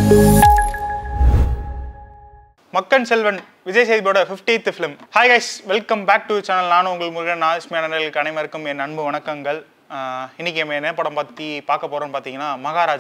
மக்கன் செல்வன் விஜய் சேதுபதியோட 50th film. Hi guys, welcome back to channel. நானும் உங்கள் முருகன். நாஸ்மியானர்களுக்கு அனைவருக்கும் என் அன்பு வணக்கங்கள். இன்றைக்கி நம்ம என்ன படம் பற்றி பார்க்க போகிறோம்னு பார்த்தீங்கன்னா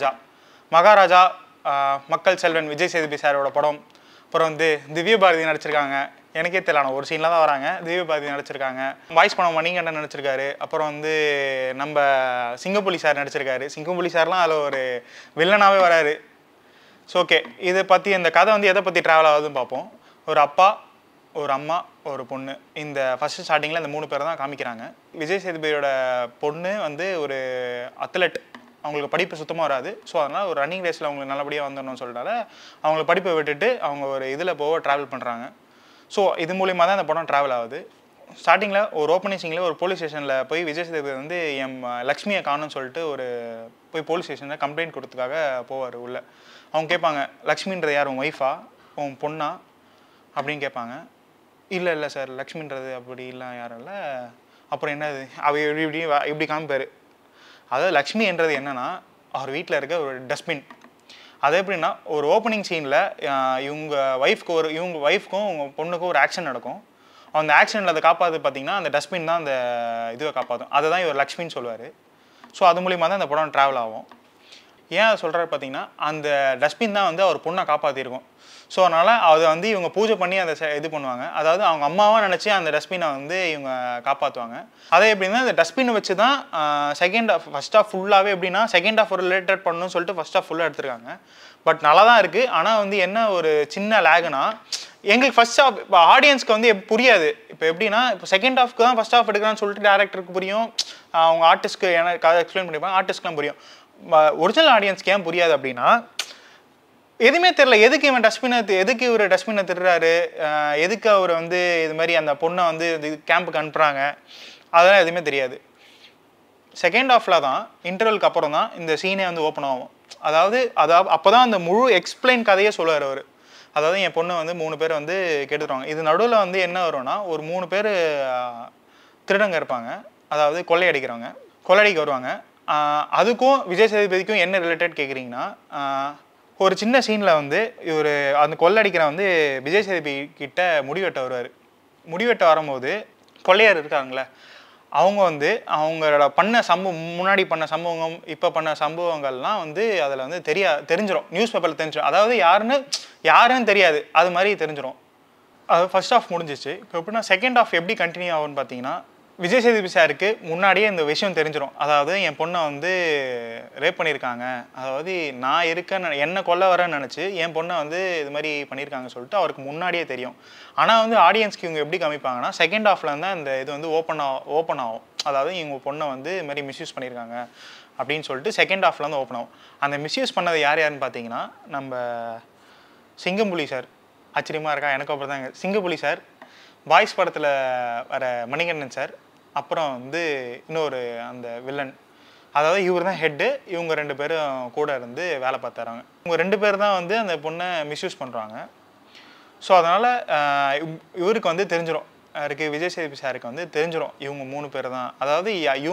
மகாராஜா மக்கள் செல்வன் விஜய் சேதுபதி சாரோட படம். அப்புறம் வந்து திவ்ய பாரதி நடிச்சிருக்காங்க. எனக்கே தெரியல, ஒரு சீனில் தான் வராங்க. திவ்ய பாரதி நடிச்சிருக்காங்க. வாய்ஸ் படம் மணிகண்டன் நடிச்சிருக்காரு. அப்புறம் வந்து நம்ம சிங்கப்புலி சார் நடிச்சிருக்காரு. சிங்கப்புலி சார்லாம் அதில் ஒரு வில்லனாகவே வராரு. ஸோ ஓகே, இதை பற்றி இந்த கதை வந்து எதை பற்றி ட்ராவல் ஆகுதுன்னு பார்ப்போம். ஒரு அப்பா, ஒரு அம்மா, ஒரு பொண்ணு. இந்த ஃபஸ்ட்டு ஸ்டார்டிங்கில் இந்த 3 பேர் தான் காமிக்கிறாங்க. விஜய் சேதுபதியோட பொண்ணு வந்து ஒரு அத்லெட். அவங்களுக்கு படிப்பு சுத்தமாக வராது. ஸோ அதனால் ஒரு ரன்னிங் ரேஸில் அவங்களுக்கு நல்லபடியாக வந்துடணும்னு சொல்லிட்டால அவங்களுக்கு படிப்பை விட்டுட்டு அவங்க ஒரு இதில் போக ட்ராவல் பண்ணுறாங்க. ஸோ இது மூலிமா தான் இந்த படம் ட்ராவல் ஆகுது. ஸ்டார்டிங்கில் ஒரு ஓப்பனிங் சீனில் ஒரு போலீஸ் ஸ்டேஷனில் போய் விஜய் சேதுபதி வந்து லக்ஷ்மியை காணும்னு சொல்லிட்டு போய் போலீஸ் ஸ்டேஷனில் கம்ப்ளைண்ட் கொடுத்ததுக்காக போவார் உள்ள. அவங்க கேட்பாங்க, லக்ஷ்மின்றது யார், உன் ஒய்ஃபா, உன் பொண்ணா அப்படின்னு கேட்பாங்க. இல்லை சார், லக்ஷ்மின்றது அப்படி இல்லை, யாரும் இல்லை. அப்புறம் என்னது, இப்படி காமிப்பார். அதாவது லக்ஷ்மின்றது என்னென்னா அவர் வீட்டில் இருக்க ஒரு டஸ்ட்பின். அது எப்படின்னா, ஒரு ஓப்பனிங் சீனில் இவங்க ஒய்ஃப்க்கும் உங்கள் பொண்ணுக்கும் ஒரு ஆக்ஷன் நடக்கும். அந்த ஆக்ஷனில் அதை காப்பாற்று பார்த்தீங்கன்னா அந்த டஸ்ட்பின் தான் அந்த இதுவை காப்பாற்றும். அதை தான் இவர் லக்ஷ்மின்னு சொல்லுவார். ஸோ அது மூலிமா தான் இந்த படம் ட்ராவல் ஆகும். ஏன் அதை சொல்கிறாரு பார்த்தீங்கன்னா, அந்த டஸ்ட்பின் தான் வந்து அவர் பொண்ணை காப்பாற்றிருக்கும். ஸோ அதனால் அதை வந்து இவங்க பூஜை பண்ணி அதை இது பண்ணுவாங்க. அதாவது அவங்க அம்மாவாக நினச்சி அந்த டஸ்ட்பினை வந்து இவங்க காப்பாற்றுவாங்க. அதே எப்படின்னா, அந்த டஸ்ட்பினை வச்சு தான் ஃபஸ்ட் ஆஃப் ஃபுல்லாகவே எப்படின்னா செகண்ட் ஆஃப் ரிலேட்டட் பண்ணணும்னு சொல்லிட்டு ஃபஸ்ட் ஆஃப் ஃபுல்லாக எடுத்துருக்காங்க. பட் நல்லா தான் இருக்குது. ஆனால் வந்து என்ன ஒரு சின்ன லேகுனா, எங்களுக்கு ஃபஸ்ட் ஆஃப் இப்போ ஆடியன்ஸ்க்கு வந்து புரியாது. இப்போ எப்படின்னா, இப்போ செகண்ட் ஆஃப்க்கு தான் ஃபஸ்ட் ஆஃப் எடுக்கிறான்னு சொல்லிட்டு டேரக்டருக்கு புரியும், அவங்க ஆர்டிஸ்ட்க்கு எனக்கு எக்ஸ்பிளைன் பண்ணிப்பாங்க, ஆர்டிஸ்ட்க்குலாம் புரியும். ஒரிஜினல் ஆடியன்ஸ்க்கு ஏன் புரியாது அப்படின்னா, எதுவுமே தெரியல. எதுக்கு இவர் டஸ்ட்பினை திருறாரு, எதுக்கு அவர் வந்து இது மாதிரி அந்த பொண்ணை வந்து கேம்புக்கு அனுப்புகிறாங்க, அதெல்லாம் எதுவுமே தெரியாது. செகண்ட் ஆஃபில் தான், இன்டர்வலுக்கு அப்புறம் தான் இந்த சீனே வந்து ஓப்பன் ஆகும். அதாவது அப்போ தான் அந்த முழு எக்ஸ்பிளைன் கதையே சொல்லுவார் அவர். அதாவது என் பொண்ணு வந்து 3 பேர் வந்து கெடுத்துருவாங்க. இது நடுவில் வந்து என்ன வரும்னா, ஒரு 3 பேர் திருடங்க இருப்பாங்க. அதாவது கொள்ளையடிக்க வருவாங்க. அதுக்கும் விஜய் சேதுபதிக்கும் என்ன ரிலேட்டட் கேட்குறீங்கன்னா, ஒரு சின்ன சீனில் வந்து இவர் அந்த கொள்ளையடிக்கிற வந்து விஜய் சேதுபதி கிட்ட முடிவெட்ட வருவார். முடிவெட்ட வரும்போது கொள்ளையர் இருக்காங்களே, அவங்க வந்து அவங்களோட முன்னாடி பண்ண சம்பவம், இப்போ பண்ண சம்பவங்கள்லாம் வந்து அதில் வந்து தெரிஞ்சிடும். நியூஸ் பேப்பரில் தெரிஞ்சிடும். அதாவது யாருன்னு தெரியாது, அது மாதிரி தெரிஞ்சிடும். அது ஃபர்ஸ்ட் ஆஃப் முடிஞ்சிச்சு. இப்போ எப்படின்னா செகண்ட் ஆஃப் எப்படி கண்டினியூ ஆகும்னு பார்த்தீங்கன்னா, விஜய் சேதுபதி சாருக்கு முன்னாடியே இந்த விஷயம் தெரிஞ்சிடும். அதாவது என் பொண்ணை வந்து ரேப் பண்ணியிருக்காங்க, அதாவது நான் என்ன கொல்ல வரேன்னு நினச்சி என் பொண்ணை வந்து இது மாதிரி பண்ணியிருக்காங்க சொல்லிட்டு அவருக்கு முன்னாடியே தெரியும். ஆனால் வந்து ஆடியன்ஸ்க்கு இவங்க எப்படி காமிப்பாங்கன்னா, செகண்ட் ஆஃப்ல இருந்தால் இந்த இது வந்து ஓப்பன் ஆகும். அதாவது இவங்க பொண்ணை வந்து இது மாதிரி மிஸ்யூஸ் பண்ணியிருக்காங்க அப்படின்னு சொல்லிட்டு செகண்ட் ஆஃப்ல வந்து ஓப்பன் ஆகும். அந்த மிஸ்யூஸ் பண்ணது யாருன்னு பார்த்தீங்கன்னா, நம்ம சிங்கம்புலி சார். ஆச்சரியமாக இருக்கா? எனக்கு அப்புறம் தாங்க சிங்கப்புலி சார், பாய்ஸ் படத்தில் வர மணிகண்டன் சார், அப்புறம் வந்து இன்னொரு அந்த வில்லன். அதாவது இவர் தான் ஹெட்டு, இவங்க 2 பேரும் கூட இருந்து வேலை பார்த்துறாங்க. இவங்க 2 பேர் தான் வந்து அந்த பொண்ணை மிஸ்யூஸ் பண்ணுறாங்க. ஸோ அதனால் இவருக்கு வந்து தெரிஞ்சிடும், விஜய் சேதுபதி சாருக்கு வந்து தெரிஞ்சிடும் இவங்க 3 பேர் தான். அதாவது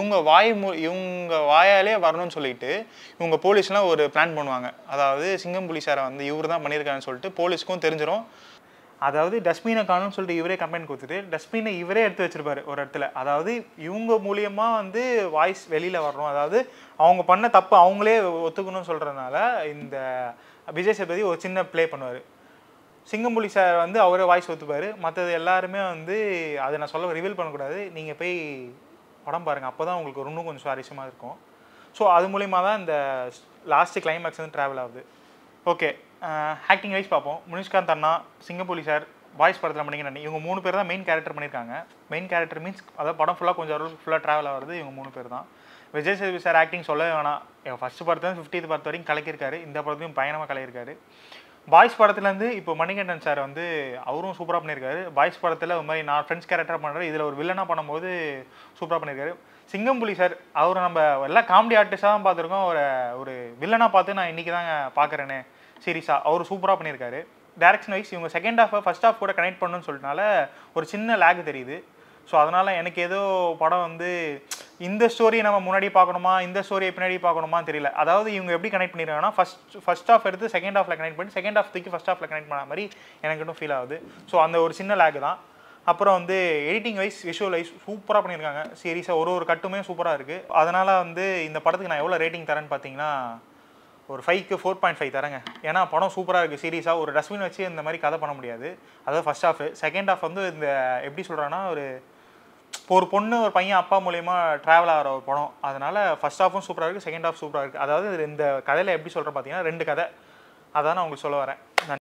இவங்க வாயாலே வரணும்னு சொல்லிட்டு இவங்க போலீஸ்லாம் ஒரு பிளான் பண்ணுவாங்க. அதாவது சிங்கம்புலி சாரை வந்து இவர் தான் பண்ணியிருக்காருன்னு சொல்லிட்டு போலீஸ்க்கும் தெரிஞ்சிடும். அதாவது டஸ்ட்பினை காணும்னு சொல்லிட்டு இவரே கம்ப்ளைண்ட் கொடுத்துட்டு டஸ்ட்பினை இவரே எடுத்து வச்சிருப்பாரு ஒரு இடத்துல. அதாவது இவங்க மூலியமாக வந்து வாய்ஸ் வெளியில் வரணும், அதாவது அவங்க பண்ண தப்பு அவங்களே ஒத்துக்கணும்னு சொல்கிறதுனால இந்த விஜய் சேதுபதி ஒரு சின்ன ப்ளே பண்ணுவார். சிங்கம்புலி சார் வந்து அவரே வாய்ஸ் ஒத்துப்பார். மற்றது எல்லாருமே வந்து அதை நான் ரிவீல் பண்ணக்கூடாது, நீங்கள் போய் படம் பாருங்கள், அப்போ தான் உங்களுக்கு இன்னும் கொஞ்சம் சுவாரஸ்யமாக இருக்கும். ஸோ அது மூலிமா தான் இந்த லாஸ்ட்டு கிளைமேக்ஸ் வந்து ட்ராவல் ஆகுது. ஓகே, ஆக்டிங் வைஸ் பார்ப்போம். முனிஷ்காந்த் அண்ணா, சிங்கப்புலி சார், பாய்ஸ் படத்தில் மணிகண்டன், இவங்க 3 பேர் தான் மெயின் கேரக்டர் பண்ணியிருக்காங்க. மெயின் கேரக்டர் மீன்ஸ் அதாவது படம் ஃபுல்லாக ட்ராவல் ஆகிறது இவங்க 3 பேர் தான். விஜய் சேதுபதி சார் ஆக்டிங் சொல்லவே வேணாம். ஃபஸ்ட்டு படத்துலேருந்து 50th பார்ட் வரைக்கும் கலக்கியிருக்காரு. இந்த படத்தையும் பயணமாக கலக்கியிருக்காரு. பாய்ஸ் படத்துலேருந்து இப்போ மணிகண்டன் சார் வந்து அவரும் சூப்பராக பண்ணியிருக்காரு. பாய்ஸ் படத்தில் ஒரு மாதிரி நான் ஃப்ரெண்ட்ஸ் கேரக்டராக பண்ணுறாரு, இதில் ஒரு வில்லனாக பண்ணும்போது சூப்பராக பண்ணியிருக்காரு. சிங்கம்புலி சார் அவர் நம்ம எல்லாம் காமெடி ஆர்டிஸ்டாக தான் பார்த்துருக்கோம், ஒரு வில்லனாக பார்த்து நான் இன்றைக்கி தாங்க பார்க்குறேனே சீரியஸாக. அவர் சூப்பராக பண்ணியிருக்காரு. டைரக்ஷன் வைஸ் இவங்க செகண்ட் ஹாஃபை ஃபஸ்ட் ஹாஃப் கூட கனெக்ட் பண்ணணும்னு சொல்லிட்டனால ஒரு சின்ன லேக் தெரியுது. ஸோ அதனால் எனக்கு ஏதோ படம் வந்து இந்த ஸ்டோரி நம்ம முன்னாடி பார்க்கணுமா இந்த ஸ்டோரியை பின்னாடி பார்க்கணுமா தெரியல. அதாவது இவங்க எப்படி கனெக்ட் பண்ணிடுறாங்கன்னா ஃபர்ஸ்ட் ஹாஃப் எடுத்து செகண்ட் ஹாஃபில் கனெக்ட் பண்ணி செகண்ட் ஹாஃப் தூக்கி ஃபர்ஸ்ட் ஹாஃபில் கனெக்ட் பண்ண மாதிரி எனக்கு இன்னும் ஃபீல் ஆகுது. ஸோ அந்த ஒரு சின்ன லேக் தான். அப்புறம் வந்து எடிட்டிங் வைஸ் விஷுவல் வைஸ் சூப்பராக பண்ணியிருக்காங்க. சீரியஸாக ஒரு கட்டுமே சூப்பராக இருக்குது. அதனால் வந்து இந்த படத்துக்கு நான் எவ்வளோ ரேட்டிங் தரேன்னு பார்த்தீங்கன்னா ஒரு 5க்கு 4.5 தரேங்க. ஏன்னா படம் சூப்பராக இருக்குது. சீரியஸாக ஒரு டஸ்ட்பின் வச்சு இந்த மாதிரி கதை பண்ண முடியாது. அதாவது ஃபர்ஸ்ட் ஹாஃப். செகண்ட் ஹாஃப் வந்து இந்த எப்படி சொல்கிறான்னா ஒரு பொண்ணு ஒரு பையன் அப்பா மூலயமா ட்ராவல் ஆகிற ஒரு படம். அதனால் ஃபர்ஸ்ட் ஹாஃபும் சூப்பராக இருக்குது, செகண்ட் ஹாஃப் சூப்பராக இருக்குது. அதாவது இந்த கதையில் எப்படி சொல்கிறேன் பார்த்தீங்கன்னா 2 கதை. அதான் நான் உங்களுக்கு சொல்ல வரேன்.